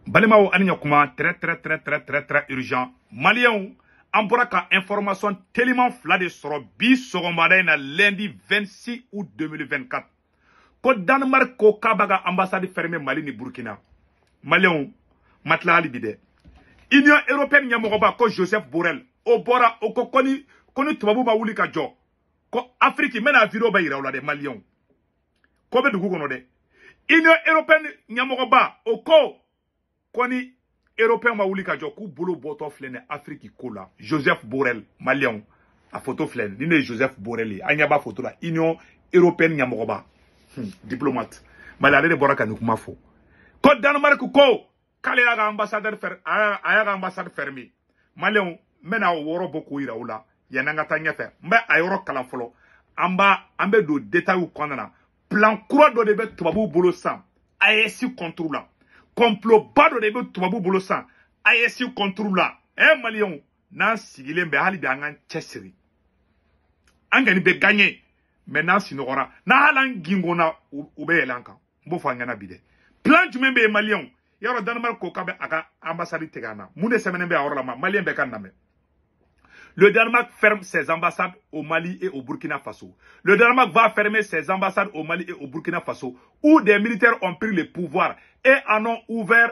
Balimao Aninyakuma, très urgent. Maliens, on pourra qu'à information tellement flade sur bis na lundi 26 août 2024. Ko Danemark ko Kabaga ambassade fermée Mali ni Burkina. Maliens, matla alibide. Union européenne Nyamogoba ko Joseph Borrell. Obora oko koni tubabu ba wuli ka jo. Ko Afrique mena video ba ira de Maliens. Ko be dugu kono de. Union européenne Nyamogoba oko koni européen ma wuli ka jo ku bolo boto flene Afrique kola Joseph Borrell Malien a photo flene ni Joseph Borrell anya ba photo la Union européenne Nyamogoba diplomate malade de boraka ni kuma fo ko Danemark ko kale ya ambassadeur fermé Malien mena woro boku ira ula yananga tanya fe mba ayoro kala folo ambe do détail konana plan croix do de bet tubabu bolo sam AEC contrôle complot bado de be tubabu bolo san AEC contrôle la Malion nan sigilen be hali bi angan chesiri angani be gagner maintenant sinora na halan gingona ube elanka mbo fangana bide plan jumen be Malion yaro Danemark ko kabe aka ambassade tegana munde semene be awra ma Malien be kan name. Le Danemark ferme ses ambassades au Mali et au Burkina Faso. Le Danemark va fermer ses ambassades au Mali et au Burkina Faso, où des militaires ont pris le pouvoir et en ont ouvert,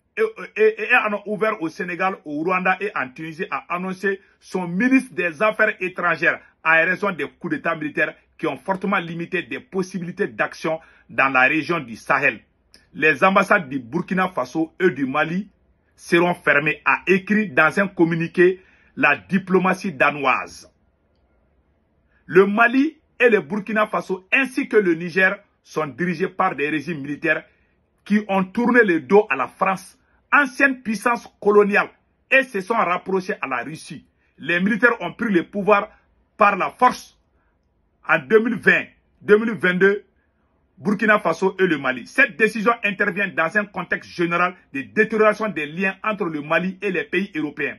au Sénégal, au Rwanda et en Tunisie, a annoncé son ministre des Affaires étrangères à raison des coups d'État militaires qui ont fortement limité des possibilités d'action dans la région du Sahel. Les ambassades du Burkina Faso et du Mali seront fermées, a écrit dans un communiqué la diplomatie danoise. Le Mali et le Burkina Faso ainsi que le Niger sont dirigés par des régimes militaires qui ont tourné le dos à la France, ancienne puissance coloniale, et se sont rapprochés à la Russie. Les militaires ont pris le pouvoir par la force en 2020-2022, Burkina Faso et le Mali. Cette décision intervient dans un contexte général de détérioration des liens entre le Mali et les pays européens.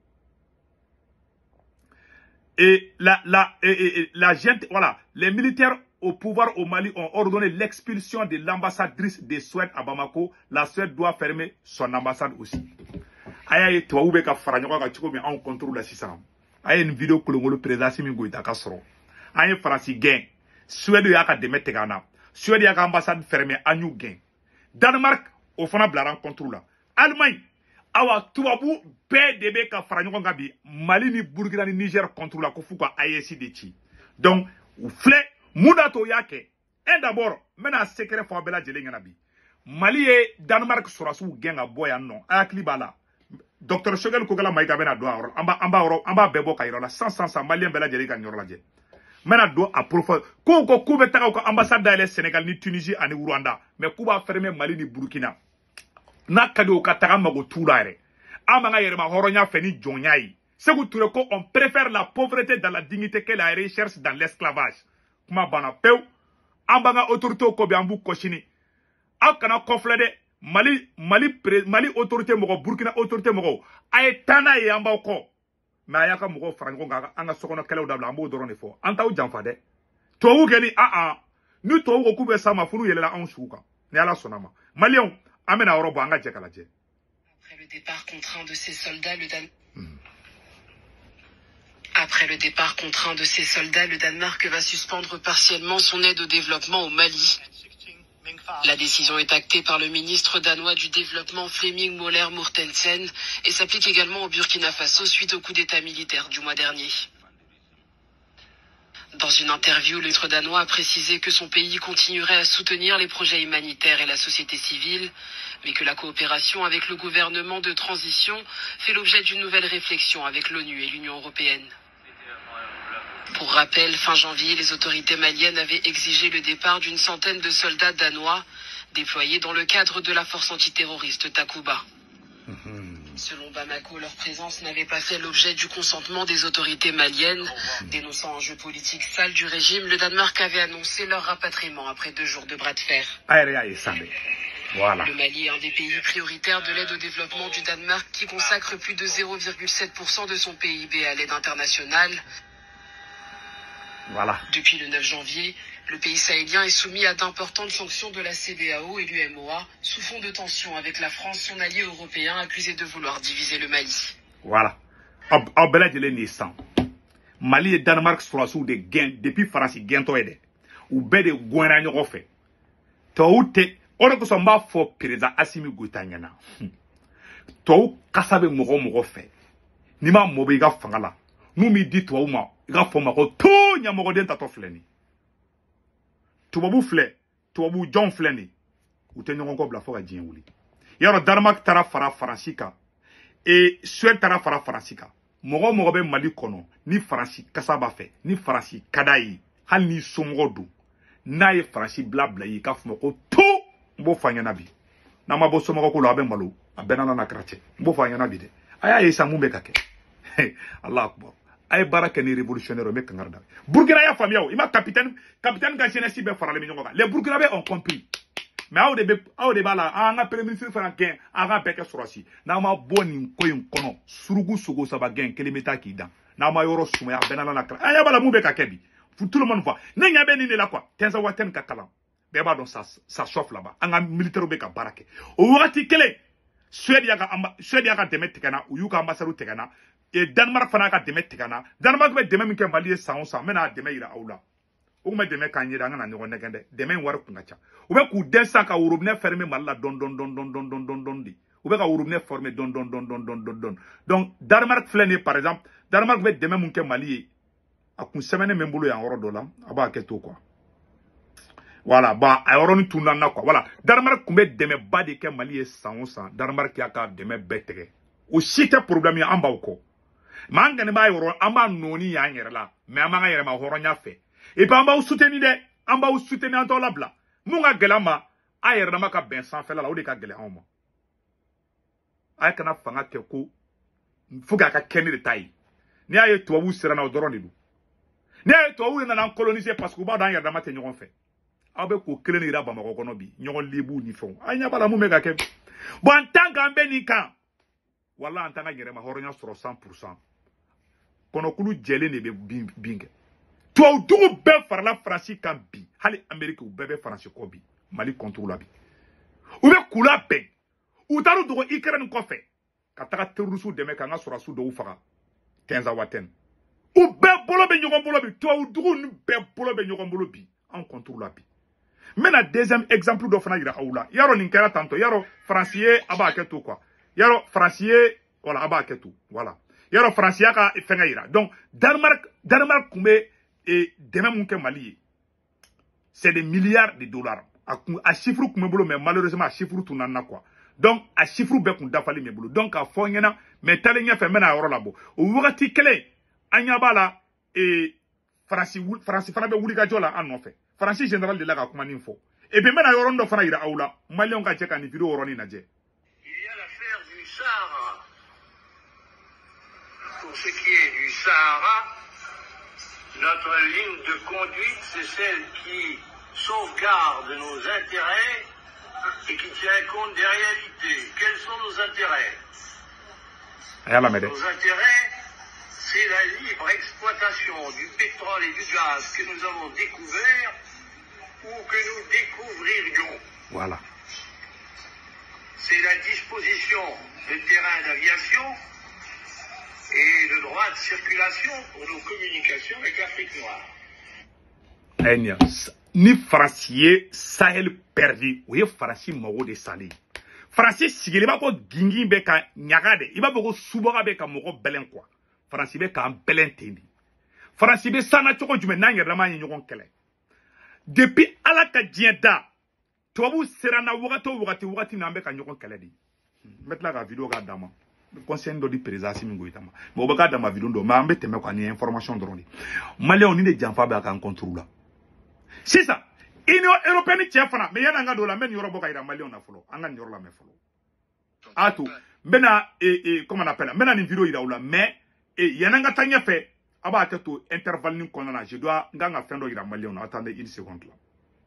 Et les militaires au pouvoir au Mali ont ordonné l'expulsion de l'ambassadrice de Suède à Bamako. La Suède doit fermer son ambassade aussi. Aïe, toi, où est-ce que on contrôle la Sissan? Aïe, une vidéo que le président Simingo est à Kassoro. Aïe, France gain. Suède y a qu'à démettre Ghana. Suède y a qu'ambassade fermée à New gain. Danemark, au fond, la contrôle là. Allemagne. Awa tubabu PDB ka faranyo ngabi Mali ni Burkina ni Niger contre la kofuka AEC de chi. Donc flé mudato yake et d'abord mena secret fo bela jele nganabi Mali et Danemark surasu genga boya non akli bala Dr Shogel ko gala maika bena do amba bebo kayro la sans Malien bela jele kan yorla je mena do aprofa ko kube taka ko ambassade dans le Sénégal ni Tunisie ani Rwanda mais kuba fermer Mali ni Burkina na kado kataka mago tulare amanga yerema horonya feni jonyai segu ture ko on préfère la pauvreté dans la dignité que la recherche dans l'esclavage kuma bana pew ambanga autorité ko bi ambu koshini akana koflede Mali autorité mogo Burkina autorité mogo ay tana e amba ko na yaka mogo frango nga anga sokono kelew dabla ambo dorone fo antaw jamfade to wu geni ni to wu ko be sama funu yelela an shuka ne ala sonama Malion. Après le départ contraint de ces soldats, le Danemark va suspendre partiellement son aide au développement au Mali. La décision est actée par le ministre danois du développement Flemming Møller Mortensen et s'applique également au Burkina Faso suite au coup d'État militaire du mois dernier. Dans une interview, le ministre danois a précisé que son pays continuerait à soutenir les projets humanitaires et la société civile, mais que la coopération avec le gouvernement de transition fait l'objet d'une nouvelle réflexion avec l'ONU et l'Union européenne. Pour rappel, fin janvier, les autorités maliennes avaient exigé le départ d'une centaine de soldats danois déployés dans le cadre de la force antiterroriste Takuba. Selon Bamako, leur présence n'avait pas fait l'objet du consentement des autorités maliennes. Dénonçant un jeu politique sale du régime, le Danemark avait annoncé leur rapatriement après 2 jours de bras de fer. Voilà. Le Mali est un des pays prioritaires de l'aide au développement du Danemark qui consacre plus de 0,7% de son PIB à l'aide internationale. Voilà. Depuis le 9 janvier, Le pays sahélien est soumis à d'importantes sanctions de la CEDEAO et l'UMOA, sous fond de tension avec la France, son allié européen, accusé de vouloir diviser le Mali. Voilà. Abela de l'Essan. Mali et Danemark sont sous des gains depuis France Gento aide. Ou be de Gouena Nyofe. Toute, on a son bas fort président Assimi Goutanyana. Tou Kassabe Moro fait. Nima Mobiga Fangala. Nous me dit toi ou moi, il a fait ma tout Yamoroden Tatofleni. Tubabu flè, tubabu John fleni. Ou te nyongo bla foga dien wuli. Yaro Danemark tara fara Faransika. Et Suède tara fara Faransika. Mogo be Mali kono. Ni Faransi kasaba fe. Ni Faransi kadayi. Hal ni somgodu. Na ye Faransi blabla yi ka fumoko tout. Mbo fanyana bi. Na mabo somoko ko lo abe malo. Abenana na krache. Mbo fanyana bi de. Aya ye samumbe kake. Allah akbar. Ay baraka ni révolutionnaire me kangarda. Burkina ya famille ima capitaine ka jeunesse be farale minyo ga. Les Burkinabé ont compris. Mais aw de bala anga premier ministre francain anga beke sorasi. Na ma boni koyin kono surugu sogo saba gen kelimeta ki dan. Na ma yoro suma ya benana na kra. Aya bala mube ka kebi. Tout le monde voit. Nenya be ni la quoi. Tenza waten ka kalam. Beba don ça chauffe là-bas. Anga militaire be ka barake. O wakati kele Suède ya ka demet tekana ou yuka ambassadeur tekana. Et Danemark fana ka deme tigana Danemark be deme min ke Mali san mena deme ira awla o me deme kan yira ngana nyogo negende deme war ku ngacha o be ku densa ka urubne fermer Malla don di o be ka urubne former don donc Danemark flene par exemple Danemark be deme min ke Mali akun semaine membulu ya woro dola aba ke to quoi voilà ba ayoro ni tunana quoi voilà Danemark kumbe deme badi ke Mali san Danemark ya ka deme betege o site problème ya amba ko mangane ba yoro amba noni ya nyere la mais amba ngere ma horo nya fe et puis amba soutenir de amba soutenir en la bla munga gelama ayere na maka ben sans fait la o de ka gele en mo ay kana fanga ke ko fuga ka kenni de tayi ni aye to wu sira na odoro ni du ni aye to wu na na coloniser parce que ba dan yere na mate nyon fe abe ko kele ni ra ba mako kono bi nyon libu ni fon anya bala mu mega ke bon tanga mbe ni kan wala antanga yere ma horo nya soro 100%. Kono kulu jele ne be binge. To dugu be farla France kan bi. Hali Amerique u bebe France ko bi. Mali contrôle bi. U be kula be. U taru dugu Ukraine ko fe. Ka taga terroristu deme ka nga sora su do faga. Tenza waten. U be bolo be nyogon bolo bi. To dugu nu be bolo be nyogon bolo bi. En contrôle bi. Mena deuxième exemple do fana ira awula. Yaro ninkera tanto. Yaro Francier aba ke to quoi. Yaro Francier voilà aba ke to. Voilà. Yaro Francia ka fenga ira. Donc Danemark kumbe et demain mon Mali. C'est des milliards de dollars. A chiffre kumbe bolo mais malheureusement a chiffre tout nana quoi. Donc a chiffre be kun dafali me bolo. Donc a fonyena mais talenya fe mena yoro labo. O wakati kele anya bala et France fana be wuli ka jola an no fe. France général de la ka kuma ninfo. Et puis mena yoro ndo fana ira awula. Malion ka cheka ni video oroni na je. Il y a l'affaire du Sahara. Pour ce qui est du Sahara, notre ligne de conduite, c'est celle qui sauvegarde nos intérêts et qui tient compte des réalités. Quels sont nos intérêts? Nos intérêts, c'est la libre exploitation du pétrole et du gaz que nous avons découvert ou que nous découvririons. Voilà. C'est la disposition de terrains d'aviation et de droit de circulation pour nos communications avec l'Afrique noire. Ni Francier Sahel perdu, ou ye Franci mogo de sali. Franci sigili ba ko gingi be ka nyagade, iba boko suboga be ka mogo belen quoi. Franci be ka belen tendi. Franci be sana choko jume na ngere ma nyogon kele. Depuis ala ka dienda, tobu serana wagati na be ka nyogon kele di. Metla ga video ga dama. Conseil do président Assimi Goïtama. Mais au bas dans ma vidéo, ma ambete me quoi ni information drone. Malais on ni jamfa ba kan contrôle. C'est ça. Union européenne tient fana, mais yana nga do la men yoro boka ira Malais on a follow. Anga yoro la me follow. Atu, mena comment on appelle? Mena ni vidéo ira oula, mais yana nga tanya fait aba ateto intervalle konana, je dois nga fin do ira Malais on attendez une seconde là.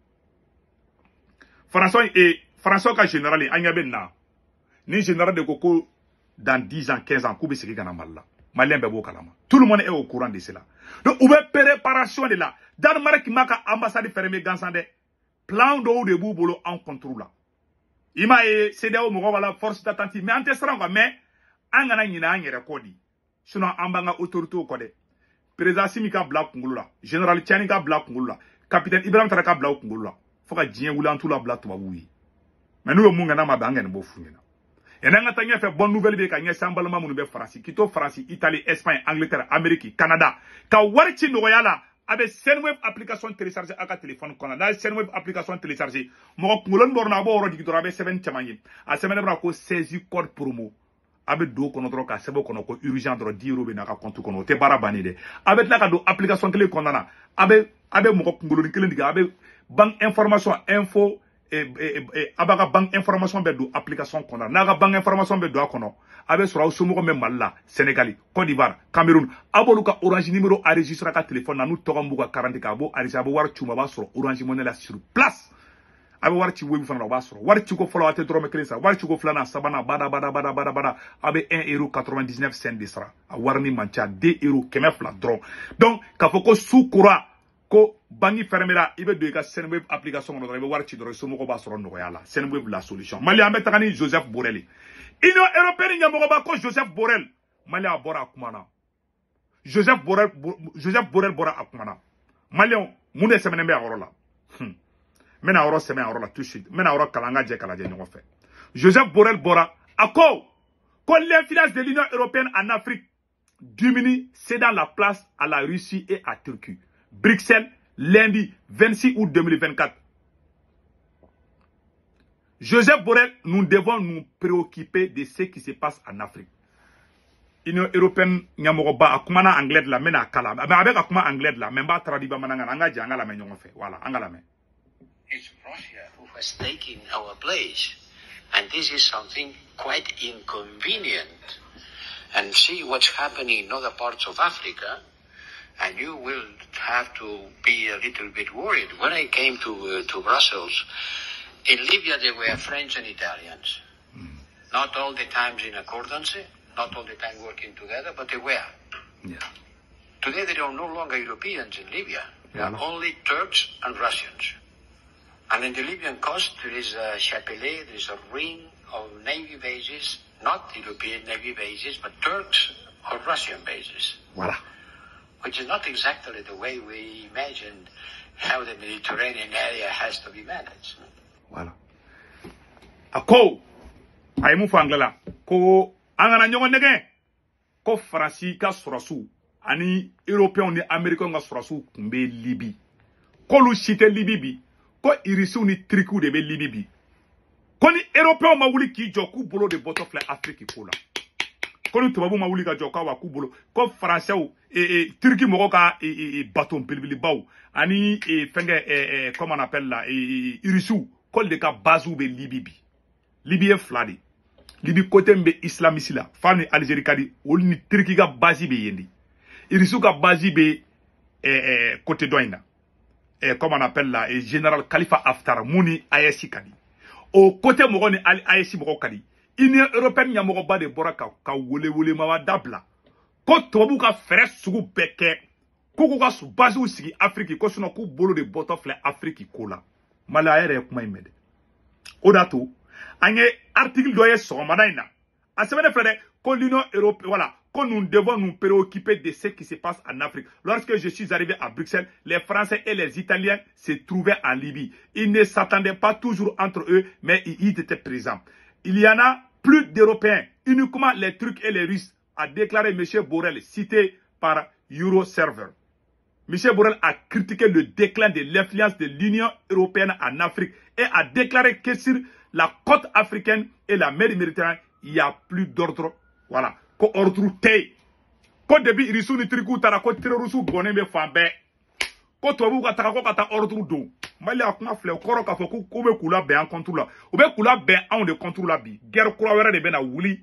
François ka général anya benna. Ni général de Koko dans 10 ans, 15 ans, Koube Seki Ganamala. Malien bebo kalama. Tout le monde est au courant de cela. Donc, ou préparation de là. Danemark qui m'a ambassade fermée gansande. Plan d'eau de boubolo en contrôle. Il m'a cédé au Moro la force d'attente. Mais en testant, mais, angana yina yere kodi. Sinon, ambanga autorité au code. Président Simika Bla Kungula. Général Tianika Bla Kungula. Capitaine Ibrahim Taraka Bla Kungula. Faut que Dien Oulan tout la Bla Touaoui. Mais nous, Mungana Mabangan Bofungena. Et n'a pas fait bonne nouvelle de Kanye Sambalama Mounbe France, Quito France, Italie, Espagne, Angleterre, Amérique, Canada. Ka Warichi Noyala avec Senweb application téléchargée à téléphone Canada, Senweb application téléchargée. Mon Moulon Bornabo, Rodikitor, avec 7 Chamani. À Semaine Braco, saisi code promo. Avec deux contrôles, Sebo Konoko, urgent de 10 euros, n'a compte Kono, te barabanide. Avec la application télé Konana. Avec mon Moulon, avec banque information, info. Abaga banque information be do application kono naga banque information be do kono abe sura usumo me malla Sénégal Côte d'Ivoire Cameroun aboluka orange numéro enregistré ka téléphone na nu togambuga 40 ka bo arisa bo war chuma ba sura orange money la sur place abe war ci webu fana ba sura war ci ko folo ate drome kelisa war ci ko flana sabana bada abe 1,99 € de sera a warni mancha 2 € kemefla dron donc ka foko soukura ko bangi fermera ibe do ka Senweb application no ibe war ci do so moko ba soro no yala Senweb la solution mali ambe takani Joseph Borrell Union européenne nyamoko ba ko Joseph Borrell mali abora akumana Joseph Borrell bora akumana mali munde semene be ahorola mena oro semene ahorola tout de suite mena oro kalanga je kala je nyoko fe Joseph Borrell bora ako ko l'influence de l'Union européenne en Afrique diminue cédant la place à la Russie et à Turquie. Bruxelles, lundi 26 août 2024. Joseph Borrell, nous devons nous préoccuper de ce qui se passe en Afrique. Union européenne, nyamoroba akumana anglais la mena kala. Mais avec akuma anglais la, même pas traduit mananga anga janga la menyon fait. Voilà, anga la men. It's Russia who has taken our place, and this is something quite inconvenient. And see what's happening in other parts of Africa. And you will have to be a little bit worried. When I came to Brussels, in Libya there were French and Italians. Not all the time in accordance, not all the time working together, but they were. Yeah. Today there are no longer Europeans in Libya. There are only Turks and Russians. And in the Libyan coast there is a Chapelet, there is a ring of Navy bases, not European Navy bases, but Turks or Russian bases. Voilà. Which is not exactly the way we imagined how the Mediterranean area has to be managed. Voilà. Ako, aimu fangala, ko angana nyongo nege, ko Fransi ka surasu, ani Européen ni Américain ka surasu kumbe Libi. Ko lu chite Libi bi, ko irisu ni triku de be Libi bi. Ko ni Européen ma wuli ki joku bolo de botofle Afrique kola. Ko ni tubabu ma wuli ka joka wa ku bolo, ko Français ou Turquie moko ka baton bilbili baw ani fenge comment on appelle là irisu kol de ka bazu be Libi Libye fladi Libi côté mbe islamiste la fami Algérie kadi wol ni Turquie ka bazi be yendi irisu ka bazi be côté doina comment on appelle là général Khalifa Haftar muni ayesi kadi au côté moko ni ayesi moko kadi Union européenne nyamoko ba de boraka ka wole ma dabla ko tobu ka fere sugu beke ko ka su bazu sigi Afrique ko suno ku bolo de botofle Afrique ko la malaya kuma imede odato anye article doye so madaina a semaine frère ko l'Union européenne voilà que nous devons nous préoccuper de ce qui se passe en Afrique. Lorsque je suis arrivé à Bruxelles, les Français et les Italiens se trouvaient en Libye. Ils ne s'attendaient pas toujours entre eux, mais ils étaient présents. Il y en a plus d'Européens, uniquement les Turcs et les Russes, a déclaré M. Borrell, cité par Euroserver. M. Borrell a critiqué le déclin de l'influence de l'Union européenne en Afrique et a déclaré que sur la côte africaine et la mer Méditerranée, il n'y a plus d'ordre. Voilà. Ko ordre té. Ko debi irisu ni triku tara ko terrorisme boné be fambe. Ko tobu ka taka ko kata ordre do. Mali akuma flé koro ka fo ko be kula be en contrôle la. O be kula be en de contrôle la bi. Guerre kura wéré de be na wuli.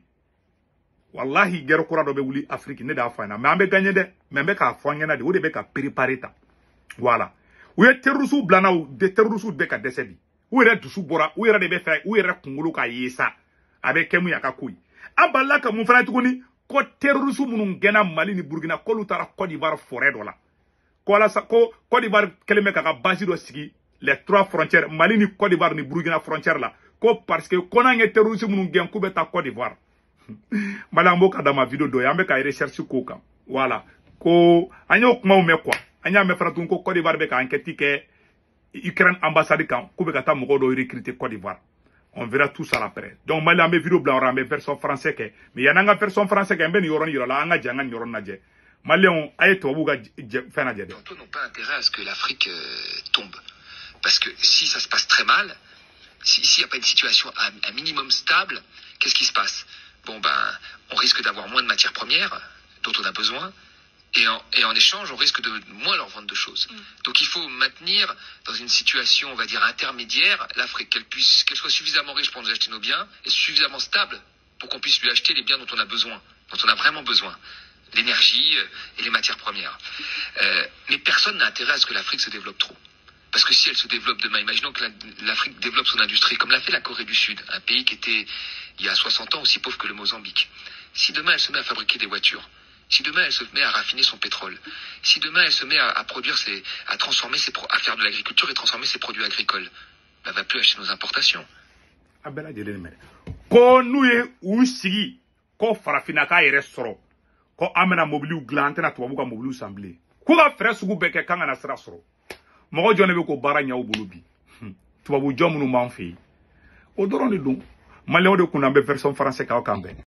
Wallahi guerre kura do be wuli Afrique ne da fa na. Mais ambe gagner de, mais be ka fo ngena de o de be ka préparer ta. Voilà. Ou ye terrorisme blana ou de terrorisme be ka décédé. Ou yere dusu bora, ou yere de be fa, ou yere kungulu ka yesa. Avec kemu ya ka kuyi. Aballa ka mun fana tuguni ko terrorisme minnu gɛnna Mali ni Burkina k'olu taara Côte d'Ivoire forêt dɔ la ko walasa ko Côte d'Ivoire kɛlen bɛ k'a base dɔ sigi les 3 frontières Mali ni Côte d'Ivoire ni Burkina frontière la ko parce que ko n'an ye terrorisme minnu gɛn k'u bɛ taa Côte d'Ivoire Mali an b'o ka da ma vidéo dɔ ye an bɛ ka recherche k'o kan voilà ko an y'o kumaw mɛn quoi an y'a mɛn fana tuguni ko Côte d'Ivoire bɛ ka enquête kɛ Ukraine ambassade kan k'u bɛ ka taa mɔgɔw dɔ recruter Côte d'Ivoire. On verra tout ça après. Donc Mali an bɛ vidéo bila yɔrɔ an bɛ version français kɛ mais yan'an ka version français kɛ an bɛ nin yɔrɔnin yira la an ka jɛ an ka nin yɔrɔnin lajɛ. Maliens a ye tubabuw ka fɛn lajɛ dɛ. N'ont pas intérêt à ce que l'Afrique tombe. Parce que si ça se passe très mal, s'il n'y a pas une situation un minimum stable, qu'est-ce qui se passe? Bon ben, on risque d'avoir moins de matières premières dont on a besoin. Et en échange, on risque de moins leur vendre de choses. Donc il faut maintenir dans une situation, on va dire, intermédiaire, l'Afrique, qu'elle soit suffisamment riche pour nous acheter nos biens et suffisamment stable pour qu'on puisse lui acheter les biens dont on a besoin, dont on a vraiment besoin. L'énergie et les matières premières. Mais personne n'a intérêt à ce que l'Afrique se développe trop. Parce que si elle se développe demain, imaginons que l'Afrique développe son industrie, comme l'a fait la Corée du Sud, un pays qui était, il y a 60 ans, aussi pauvre que le Mozambique. Si demain elle se met à fabriquer des voitures, si demain elle se met à raffiner son pétrole, si demain elle se met à produire à transformer à faire de l'agriculture et transformer ses produits agricoles, elle va plus acheter nos importations. Ko n'u ye u sigi ko farafina k'a yɛrɛ sɔrɔ ko an bɛna mobiliw dilan an tɛna tubabu ka mobiliw san bilen k'u ka fɛɛrɛ sugu bɛɛ kɛ k'an kana sira sɔrɔ mɔgɔ jɔn de bɛ k'o baara ɲɛ u bolo bi tubabu jɔn minnu b'an fɛ yen o dɔrɔn de don Maliens de kun an bɛ version français k'aw kan bɛn